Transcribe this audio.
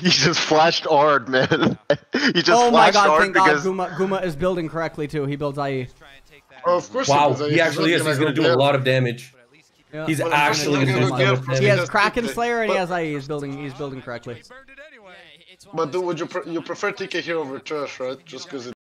He just flashed hard, man. He just Oh my flashed god, hard thank because... god, Guma is building correctly too. He builds IE. Oh, of course. Wow, he actually is. He's gonna do a lot of damage. Yeah. He's Well, actually gonna do so much He has damage. Kraken Slayer and he has IE. He's building correctly. But would you prefer TK here over Trash, right? Just because